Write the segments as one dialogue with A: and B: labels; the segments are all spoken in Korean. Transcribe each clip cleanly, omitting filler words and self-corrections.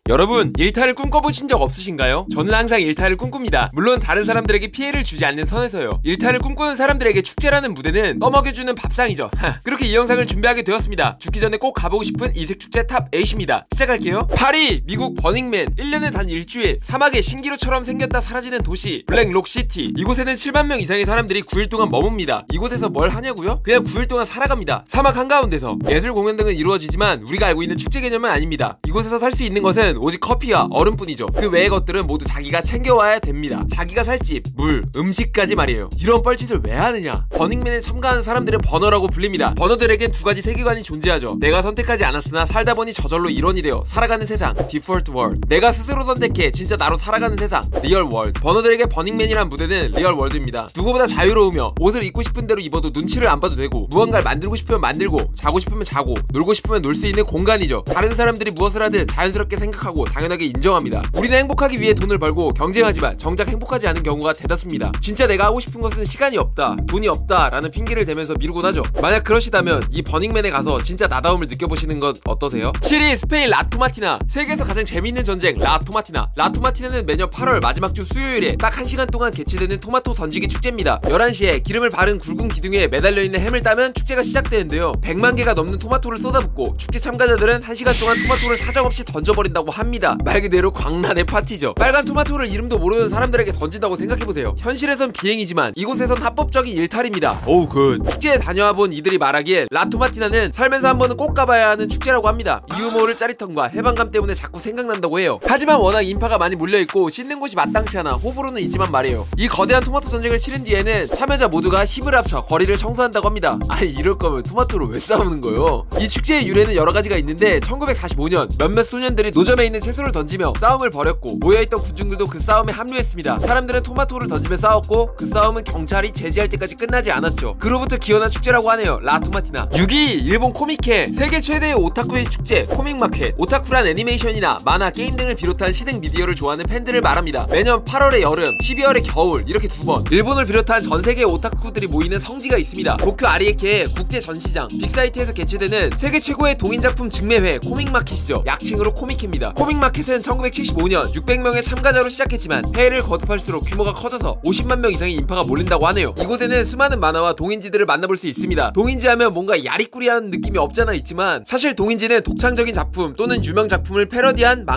A: 여러분, 일탈을 꿈꿔보신 적 없으신가요? 저는 항상 일탈을 꿈꿉니다. 물론 다른 사람들에게 피해를 주지 않는 선에서요. 일탈을 꿈꾸는 사람들에게 축제라는 무대는 떠먹여주는 밥상이죠. 그렇게 이 영상을 준비하게 되었습니다. 죽기 전에 꼭 가보고 싶은 이색 축제 탑 8입니다. 시작할게요. 파리, 미국 버닝맨. 1년에 단 일주일 사막의 신기루처럼 생겼다 사라지는 도시 블랙록시티. 이곳에는 7만 명 이상의 사람들이 9일 동안 머뭅니다. 이곳에서 뭘 하냐고요? 그냥 9일 동안 살아갑니다. 사막 한가운데서 예술 공연 등은 이루어지지만 우리가 알고 있는 축제 개념은 아닙니다. 이곳에서 살 수 있는 것은 오직 커피와 얼음뿐이죠. 그 외의 것들은 모두 자기가 챙겨와야 됩니다. 자기가 살 집, 물, 음식까지 말이에요. 이런 뻘짓을 왜 하느냐? 버닝맨에 참가하는 사람들은 버너라고 불립니다. 버너들에겐 두 가지 세계관이 존재하죠. 내가 선택하지 않았으나 살다 보니 저절로 일원이 되어 살아가는 세상, 디폴트 월드. 내가 스스로 선택해 진짜 나로 살아가는 세상, 리얼 월드. 버너들에게 버닝맨이란 무대는 리얼 월드입니다. 누구보다 자유로우며 옷을 입고 싶은 대로 입어도 눈치를 안 봐도 되고, 무언가를 만들고 싶으면 만들고, 자고 싶으면 자고, 놀고 싶으면 놀 수 있는 공간이죠. 다른 사람들이 무엇을 하든 자연스럽게 생각하고 당연하게 인정합니다. 우리는 행복하기 위해 돈을 벌고 경쟁하지만 정작 행복하지 않은 경우가 대다수입니다. 진짜 내가 하고 싶은 것은 시간이 없다, 돈이 없다 라는 핑계를 대면서 미루곤 하죠. 만약 그러시다면 이 버닝맨에 가서 진짜 나다움을 느껴보시는 건 어떠세요? 7위 스페인 라토마티나. 세계에서 가장 재미있는 전쟁 라토마티나. 라토마티나는 매년 8월 마지막 주 수요일에 딱 1시간 동안 개최되는 토마토 던지기 축제입니다. 11시에 기름을 바른 굵은 기둥에 매달려있는 햄을 따면 축제가 시작되는데요. 100만 개가 넘는 토마토를 쏟아붓고 축제 참가자들은 1시간 동안 토마토를 사정없이 던져버린다고 합니다. 말 그대로 광란의 파티죠. 빨간 토마토를 이름도 모르는 사람들에게 던진다고 생각해보세요. 현실에선 비행이지만 이곳에선 합법적인 일탈입니다. 오우 굿. 축제에 다녀와본 이들이 말하기에 라토마티나는 살면서 한 번은 꼭 가봐야 하는 축제라고 합니다. 유머를 짜릿함과 해방감 때문에 자꾸 생각난다고 해요. 하지만 워낙 인파가 많이 몰려있고 씻는 곳이 마땅치 않아 호불호는 있지만 말이에요. 이 거대한 토마토 전쟁을 치른 뒤에는 참여자 모두가 힘을 합쳐 거리를 청소한다고 합니다. 아니 이럴 거면 토마토로 왜 싸우는 거요? 이 축제의 유래는 여러 가지가 있는데 1945년 몇몇 소년들이 노점에 있는 채소를 던지며 싸움을 벌였고, 모여있던 군중들도 그 싸움에 합류했습니다. 사람들은 토마토를 던지며 싸웠고 그 싸움은 경찰이 제지할 때까지 끝나지 않았죠. 그로부터 기원한 축제라고 하네요. 라토마티나. 6위 일본 코믹회. 세계 최대의 오타쿠의 축제 코믹마켓. 오타쿠란 애니메이션이나 만화, 게임 등을 비롯한 시등 미디어를 좋아하는 팬들을 말합니다. 매년 8월의 여름, 12월의 겨울 이렇게 두 번 일본을 비롯한 전세계의 오타쿠들이 모이는 성지가 있습니다. 도쿄 아리에케의 국제 전시장 빅사이트에서 개최되는 세계 최고의 동인작품 직매회 코믹마켓이죠. 약칭으로 코믹회입니다. 코믹마켓은 1975년 600명의 참가자로 시작했지만 해외를 거듭할수록 규모가 커져서 50만 명 이상의 인파가 몰린다고 하네요. 이곳에는 수많은 만화와 동인지들을 만나볼 수 있습니다. 동인지 하면 뭔가 야리꾸리한 느낌이 없잖아 있지만 사실 동인지는 독창적인 작품 또는 유명 작품을 패러디한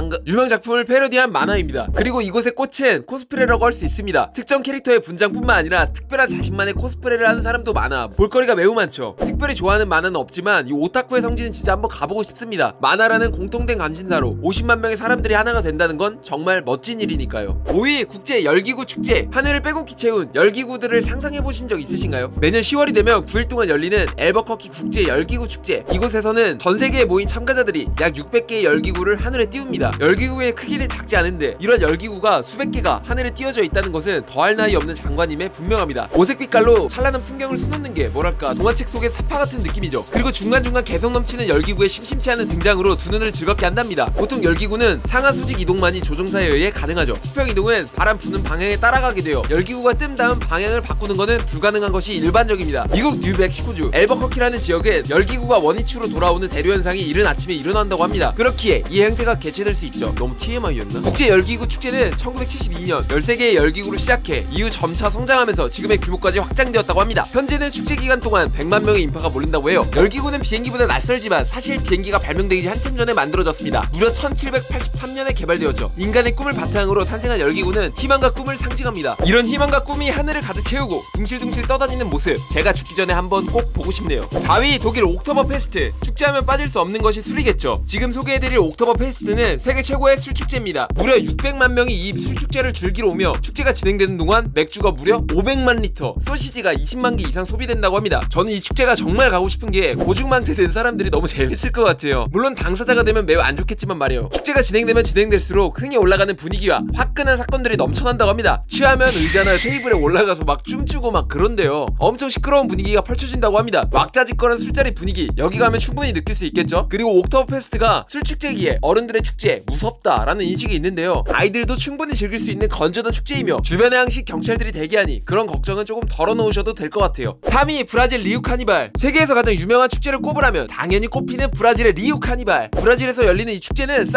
A: 만화입니다. 그리고 이곳의 꽃은 코스프레라고 할 수 있습니다. 특정 캐릭터의 분장뿐만 아니라 특별한 자신만의 코스프레를 하는 사람도 많아 볼거리가 매우 많죠. 특별히 좋아하는 만화는 없지만 이 오타쿠의 성지는 진짜 한번 가보고 싶습니다. 만화라는 공통된 관심사로 50만 명의 사람들이 하나가 된다는 건 정말 멋진 일이니까요. 5위 국제 열기구 축제. 하늘을 빼곡히 채운 열기구들을 상상해보신 적 있으신가요? 매년 10월이 되면 9일 동안 열리는 앨버커키 국제 열기구 축제. 이곳에서는 전세계에 모인 참가자들이 약 600개의 열기구를 하늘에 띄웁니다. 열기구의 크기는 작지 않은데 이런 열기구가 수백 개가 하늘에 띄워져 있다는 것은 더할 나위 없는 장관임에 분명합니다. 오색 빛깔로 찬란한 풍경을 수놓는 게 뭐랄까 동화책 속의 사파 같은 느낌이죠. 그리고 중간중간 개성 넘치는 열기구의 심심치 않은 등장으로 두 눈을 즐겁게 한답니다. 보통 열기구는 상하 수직 이동만이 조종사에 의해 가능하죠. 수평 이동은 바람 부는 방향에 따라가게 되어 열기구가 뜸 다음 방향을 바꾸는 것은 불가능한 것이 일반적입니다. 미국 뉴멕시코주 앨버커키라는 지역은 열기구가 원위치로 돌아오는 대류 현상이 이른 아침에 일어난다고 합니다. 그렇기에 이 행태가 개최될 수 있죠. 너무 TMI였나? 국제 열기구 축제는 1972년 13개의 열기구로 시작해 이후 점차 성장하면서 지금의 규모까지 확장되었다고 합니다. 현재는 축제 기간 동안 100만 명의 인파가 몰린다고 해요. 열기구는 비행기보다 낯설지만 사실 비행기가 발명되기 한참 전에 만들어졌습니다. 무려 1783년에 개발되었죠. 인간의 꿈을 바탕으로 탄생한 열기구는 희망과 꿈을 상징합니다. 이런 희망과 꿈이 하늘을 가득 채우고 둥실둥실 떠다니는 모습, 제가 죽기 전에 한번 꼭 보고 싶네요. 4위 독일 옥토버 페스트. 축제하면 빠질 수 없는 것이 술이겠죠. 지금 소개해드릴 옥토버 페스트는 세계 최고의 술축제입니다. 무려 600만 명이 이 술축제를 즐기러 오며 축제가 진행되는 동안 맥주가 무려 500만 리터, 소시지가 20만 개 이상 소비된다고 합니다. 저는 이 축제가 정말 가고 싶은 게 고중망태 된 사람들이 너무 재밌을 것 같아요. 물론 당사자가 되면 매우 안 좋겠지만 말이에요. 축제가 진행되면 진행될수록 흥이 올라가는 분위기와 화끈한 사건들이 넘쳐난다고 합니다. 취하면 의자 하나 테이블에 올라가서 막 춤추고 막 그런데요. 엄청 시끄러운 분위기가 펼쳐진다고 합니다. 왁자지껄한 술자리 분위기 여기 가면 충분히 느낄 수 있겠죠. 그리고 옥토버 페스트가 술축제기에 어른들의 축제, 무섭다라는 인식이 있는데요. 아이들도 충분히 즐길 수 있는 건전한 축제이며 주변에 항시 경찰들이 대기하니 그런 걱정은 조금 덜어놓으셔도 될 것 같아요. 3위 브라질 리우 카니발. 세계에서 가장 유명한 축제를 꼽으라면 당연히 꼽히는 브라질의 리우 카니발. 브라질에서 열리는 이 축제는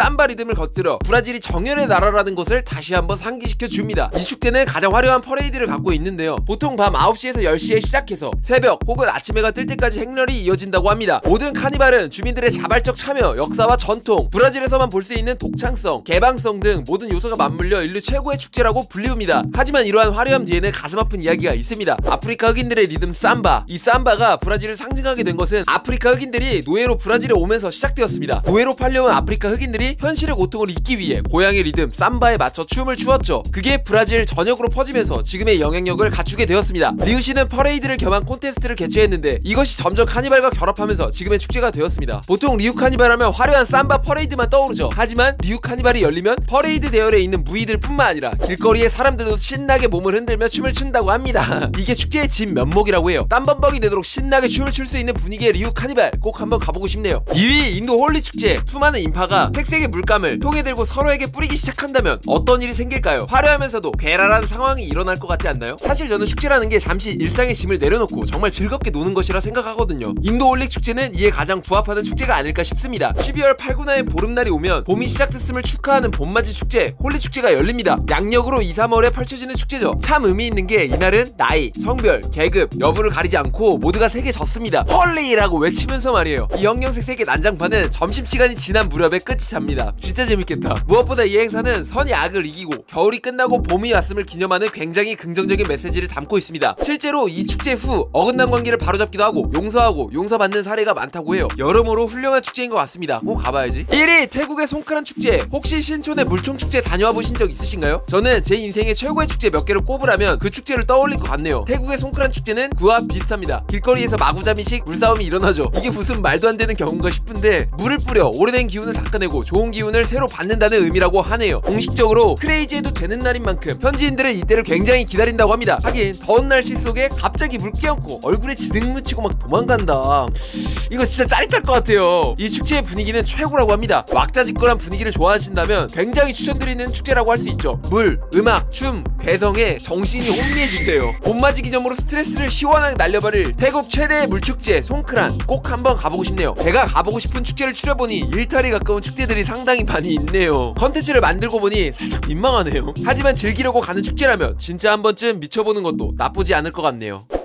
A: 삼바 리듬을 겉들어 브라질이 정열의 나라라는 것을 다시 한번 상기시켜 줍니다. 이 축제는 가장 화려한 퍼레이드를 갖고 있는데요. 보통 밤 9시에서 10시에 시작해서 새벽 혹은 아침 해가 뜰 때까지 행렬이 이어진다고 합니다. 모든 카니발은 주민들의 자발적 참여, 역사와 전통, 브라질에서만 볼 수 있는 독창성, 개방성 등 모든 요소가 맞물려 인류 최고의 축제라고 불리웁니다. 하지만 이러한 화려함 뒤에는 가슴 아픈 이야기가 있습니다. 아프리카 흑인들의 리듬 삼바. 이 삼바가 브라질을 상징하게 된 것은 아프리카 흑인들이 노예로 브라질에 오면서 시작되었습니다. 노예로 팔려온 아프리카 흑인들이 현실의 고통을 잊기 위해 고향의 리듬 삼바에 맞춰 춤을 추었죠. 그게 브라질 전역으로 퍼지면서 지금의 영향력을 갖추게 되었습니다. 리우시는 퍼레이드를 겸한 콘테스트를 개최했는데 이것이 점점 카니발과 결합하면서 지금의 축제가 되었습니다. 보통 리우 카니발 하면 화려한 삼바 퍼레이드만 떠오르죠. 하지만 리우 카니발이 열리면 퍼레이드 대열에 있는 무희들 뿐만 아니라 길거리의 사람들도 신나게 몸을 흔들며 춤을 춘다고 합니다. 이게 축제의 진 면목이라고 해요. 땀범벅이 되도록 신나게 춤을 출 수 있는 분위기의 리우 카니발 꼭 한번 가보고 싶네요. 2위 인도 홀리 축제. 수많은 인파가 색색의 물감을 통에 들고 서로에게 뿌리기 시작한다면 어떤 일이 생길까요? 화려하면서도 괴랄한 상황이 일어날 것 같지 않나요? 사실 저는 축제라는 게 잠시 일상의 짐을 내려놓고 정말 즐겁게 노는 것이라 생각하거든요. 인도 홀리 축제는 이에 가장 부합하는 축제가 아닐까 싶습니다. 12월 8구나의 보름날이 오면 봄이 시작됐음을 축하하는 봄맞이 축제 홀리 축제가 열립니다. 양력으로 2, 3월에 펼쳐지는 축제죠. 참 의미 있는 게 이날은 나이, 성별, 계급, 여부를 가리지 않고 모두가 세계 졌습니다. 홀리라고 외치면서 말이에요. 이 형형색 세계 난장판은 점심시간이 지난 무렵에 끝이 잡니다. 진짜 재밌겠다. 무엇보다 이 행사는 선이 악을 이기고 겨울이 끝나고 봄이 왔음을 기념하는 굉장히 긍정적인 메시지를 담고 있습니다. 실제로 이 축제 후 어긋난 관계를 바로잡기도 하고 용서하고 용서받는 사례가 많다고 해요. 여러모로 훌륭한 축제인 것 같습니다. 꼭 가봐야지. 1위 태국의 송크란 축제. 혹시 신촌의 물총축제 다녀와 보신 적 있으신가요? 저는 제 인생의 최고의 축제 몇 개를 꼽으라면 그 축제를 떠올릴 것 같네요. 태국의 송크란 축제는 그와 비슷합니다. 길거리에서 마구잡이식 물싸움이 일어나죠. 이게 무슨 말도 안 되는 경우인가 싶은데 물을 뿌려 오래된 기운을 닦아내고 좋은 기운을 새로 받는다는 의미라고 하네요. 공식적으로 크레이지해도 되는 날인 만큼 현지인들은 이때를 굉장히 기다린다고 합니다. 하긴 더운 날씨 속에 갑자기 물 끼얹고 얼굴에 지능 묻히고 막 도망간다. 이거 진짜 짜릿할 것 같아요. 이 축제의 분위기는 최고라고 합니다. 왁자지껄한 분위기를 좋아하신다면 굉장히 추천드리는 축제라고 할 수 있죠. 물, 음악, 춤, 괴성에 정신이 혼미해진대요. 봄맞이 기념으로 스트레스를 시원하게 날려버릴 태국 최대의 물축제 송크란 꼭 한번 가보고 싶네요. 제가 가보고 싶은 축제를 추려보니 일탈이 가까운 축제들이 상당히 많이 있네요. 컨텐츠를 만들고 보니 살짝 민망하네요. 하지만 즐기려고 가는 축제라면 진짜 한 번쯤 미쳐보는 것도 나쁘지 않을 것 같네요.